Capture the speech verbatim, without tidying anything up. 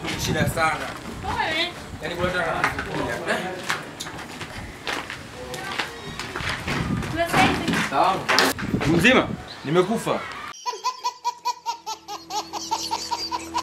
shida sana. Pole. Yaani kuleta kuja. Tunasaidia. Sawa. Mzima, nimekufa.